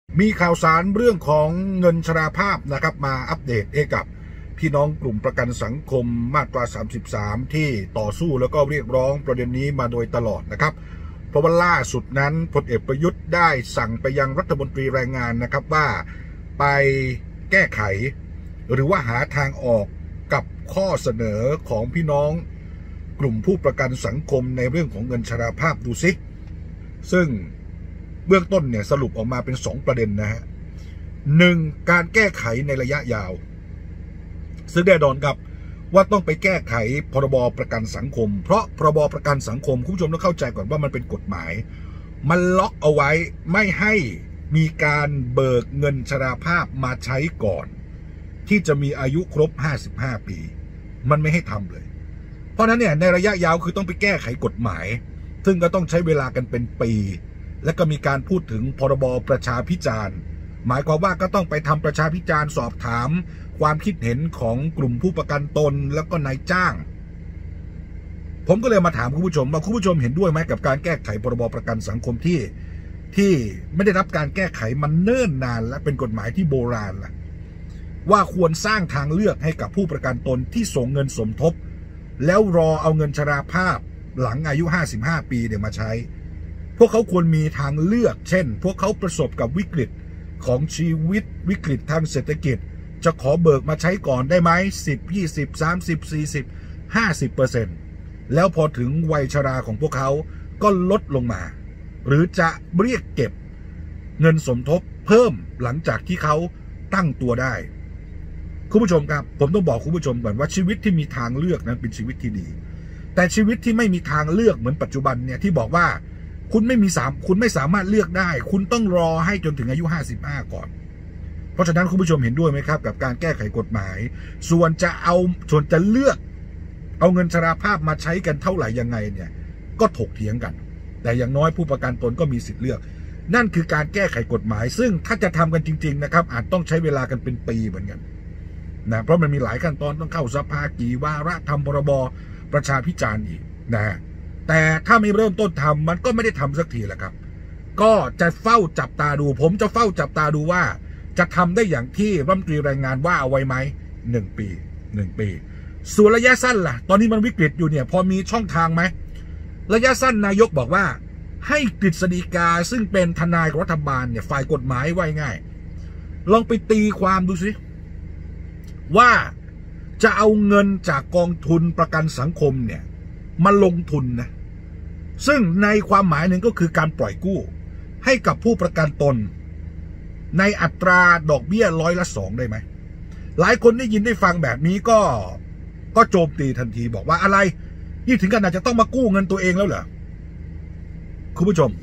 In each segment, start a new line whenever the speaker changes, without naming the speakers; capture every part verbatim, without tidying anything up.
มีข่าวสารเรื่องของเงินชราภาพนะครับมาอัปเดตให้กับพี่น้องกลุ่มประกันสังคมมาตราสามสิบสามที่ต่อสู้แล้วก็เรียกร้องประเด็นนี้มาโดยตลอดนะครับเพราะว่าล่าสุดนั้นพลเอกประยุทธ์ได้สั่งไปยังรัฐมนตรีแรงงานนะครับว่าไปแก้ไขหรือว่าหาทางออกกับข้อเสนอของพี่น้องกลุ่มผู้ประกันสังคมในเรื่องของเงินชราภาพดูสิซึ่งเบื้องต้นเนี่ยสรุปออกมาเป็นสองประเด็นนะฮะหนึ่งการแก้ไขในระยะยาวซึ่งแน่นอนครับว่าต้องไปแก้ไขพรบประกันสังคมเพราะพรบประกันสังคมคุณผู้ชมต้องเข้าใจก่อนว่ามันเป็นกฎหมายมันล็อกเอาไว้ไม่ให้มีการเบิกเงินชราภาพมาใช้ก่อนที่จะมีอายุครบห้าสิบห้าปีมันไม่ให้ทำเลยเพราะนั้นเนี่ยในระยะยาวคือต้องไปแก้ไขกฎหมายซึ่งก็ต้องใช้เวลากันเป็นปีและก็มีการพูดถึงพรบประชาพิจารณ์หมายความว่าก็ต้องไปทำประชาพิจารณ์สอบถามความคิดเห็นของกลุ่มผู้ประกันตนแล้วก็นายจ้างผมก็เลยมาถามคุณผู้ชมว่าคุณผู้ชมเห็นด้วยไหมกับการแก้ไขพรบประกันสังคมที่ที่ไม่ได้รับการแก้ไขมันเนิ่นนานและเป็นกฎหมายที่โบราณล่ะว่าควรสร้างทางเลือกให้กับผู้ประกันตนที่ส่งเงินสมทบแล้วรอเอาเงินชราภาพหลังอายุห้าสิบห้าปีเนี่ยมาใช้พวกเขาควรมีทางเลือกเช่นพวกเขาประสบกับวิกฤตของชีวิตวิกฤตทางเศรษฐกิจจะขอเบิกมาใช้ก่อนได้ไหมสิบ ยี่สิบ สามสิบ สี่สิบ ห้าสิบเปอร์เซ็นต์แล้วพอถึงวัยชราของพวกเขาก็ลดลงมาหรือจะเรียกเก็บเงินสมทบเพิ่มหลังจากที่เขาตั้งตัวได้คุณผู้ชมครับผมต้องบอกคุณผู้ชมก่อนว่าชีวิตที่มีทางเลือกนั้นเป็นชีวิตที่ดีแต่ชีวิตที่ไม่มีทางเลือกเหมือนปัจจุบันเนี่ยที่บอกว่าคุณไม่มีสามคุณไม่สามารถเลือกได้คุณต้องรอให้จนถึงอายุห้าสิบห้าก่อนเพราะฉะนั้นคุณผู้ชมเห็นด้วยไหมครับกับการแก้ไขกฎหมายส่วนจะเอาส่วนจะเลือกเอาเงินชราภาพมาใช้กันเท่าไหร่ยังไงเนี่ยก็ถกเถียงกันแต่อย่างน้อยผู้ประกันตนก็มีสิทธิ์เลือกนั่นคือการแก้ไขกฎหมายซึ่งถ้าจะทำกันจริงๆนะครับอาจต้องใช้เวลากันเป็นปีเหมือนกันนะเพราะมันมีหลายขั้นตอนต้องเข้าสภากี่วาระทำพรบประชาพิจารณ์อีกนะแต่ถ้าไม่เริ่มต้นทำมันก็ไม่ได้ทำสักทีแหละครับก็จะเฝ้าจับตาดูผมจะเฝ้าจับตาดูว่าจะทำได้อย่างที่รัฐมนตรีแรงงานว่าเอาไว้ไหมหนึ่งปีหนึ่งปีส่วนระยะสั้นล่ะตอนนี้มันวิกฤตอยู่เนี่ยพอมีช่องทางไหมระยะสั้นนายกบอกว่าให้กฤษฎีกาซึ่งเป็นทนายรัฐบาลเนี่ยฝ่ายกฎหมายไว้ง่ายลองไปตีความดูสิว่าจะเอาเงินจากกองทุนประกันสังคมเนี่ยมาลงทุนนะซึ่งในความหมายหนึ่งก็คือการปล่อยกู้ให้กับผู้ประกันตนในอัตราดอกเบี้ยร้อยละสองได้ไหมหลายคนได้ยินได้ฟังแบบนี้ก็ก็โจมตีทันทีบอกว่าอะไรนี่ถึงขนาดจะต้องมากู้เงินตัวเองแล้วเหรอคุณผู้ชม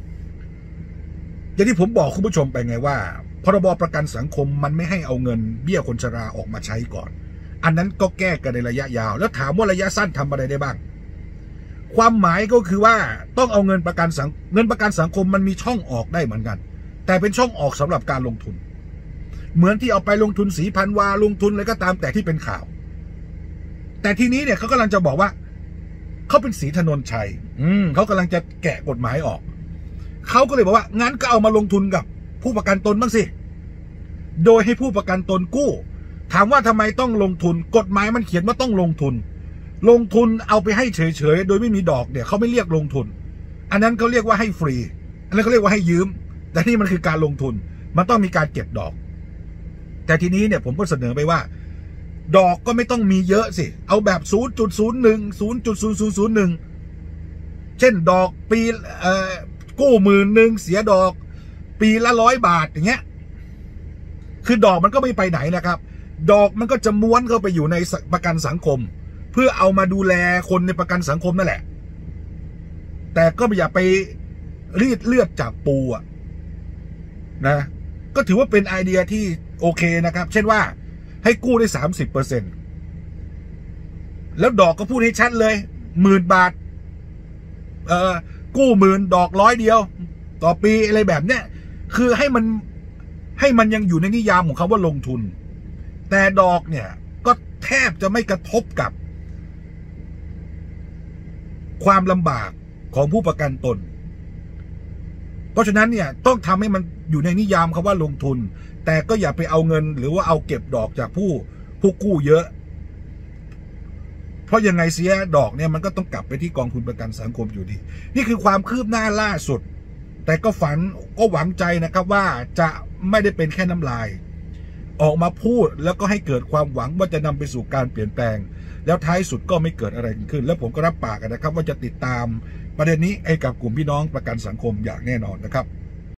อย่างที่ผมบอกคุณผู้ชมไปไงว่าพรบประกันสังคมมันไม่ให้เอาเงินเบี้ยคนชราออกมาใช้ก่อนอันนั้นก็แก้กันในระยะยาวแล้วถามว่าระยะสั้นทำอะไรได้บ้างความหมายก็คือว่าต้องเอาเงินประกันสังเงินประกันสังคมมันมีช่องออกได้เหมือนกันแต่เป็นช่องออกสำหรับการลงทุนเหมือนที่เอาไปลงทุนสีพันวาลงทุนอะไรก็ตามแต่ที่เป็นข่าวแต่ทีนี้เนี่ยเขากำลังจะบอกว่าเขาเป็นศรีถนนชัยอืมเขากำลังจะแกะกฎหมายออกเขาก็เลยบอกว่างั้นก็เอามาลงทุนกับผู้ประกันตนบ้างสิโดยให้ผู้ประกันตนกู้ถามว่าทำไมต้องลงทุนกฎหมายมันเขียนว่าต้องลงทุนลงทุนเอาไปให้เฉยๆโดยไม่มีดอกเนี่ยเขาไม่เรียกลงทุนอันนั้นเขาเรียกว่าให้ฟรีอันนั้นเขาเรียกว่าให้ยืมแต่นี่มันคือการลงทุนมันต้องมีการเก็บดอกแต่ทีนี้เนี่ยผมก็เสนอไปว่าดอกก็ไม่ต้องมีเยอะสิเอาแบบ ศูนย์จุดศูนย์หนึ่ง ศูนย์จุดศูนย์ศูนย์ศูนย์หนึ่ง เช่นดอกปีเอ่อกู้หมื่นหนึ่งเสียดอกปีละร้อยบาทอย่างเงี้ยคือดอกมันก็ไม่ไปไหนนะครับดอกมันก็จะม้วนเข้าไปอยู่ในประกันสังคมเพื่อเอามาดูแลคนในประกันสังคมนั่นแหละแต่ก็อย่าไปรีดเลือดจากปูอะนะก็ถือว่าเป็นไอเดียที่โอเคนะครับเช่นว่าให้กู้ได้ สามสิบเปอร์เซ็นต์ แล้วดอกก็พูดให้ชัดเลยหมื่นบาทเอ่อกู้หมื่นดอกร้อยเดียวต่อปีอะไรแบบเนี้ยคือให้มันให้มันยังอยู่ในนิยามของคำว่าลงทุนแต่ดอกเนี่ยก็แทบจะไม่กระทบกับความลำบากของผู้ประกันตนเพราะฉะนั้นเนี่ยต้องทำให้มันอยู่ในนิยามคำว่าลงทุนแต่ก็อย่าไปเอาเงินหรือว่าเอาเก็บดอกจากผู้ผู้กู้เยอะเพราะยังไงเสียดอกเนี่ยมันก็ต้องกลับไปที่กองทุนประกันสังคมอยู่ดีนี่คือความคืบหน้าล่าสุดแต่ก็ฝันก็หวังใจนะครับว่าจะไม่ได้เป็นแค่น้ำลายออกมาพูดแล้วก็ให้เกิดความหวังว่าจะนำไปสู่การเปลี่ยนแปลงแล้วท้ายสุดก็ไม่เกิดอะไรขึ้นแล้วผมก็รับปากนะครับว่าจะติดตามประเด็นนี้ให้กับกลุ่มพี่น้องประกันสังคมอย่างแน่นอนนะครับ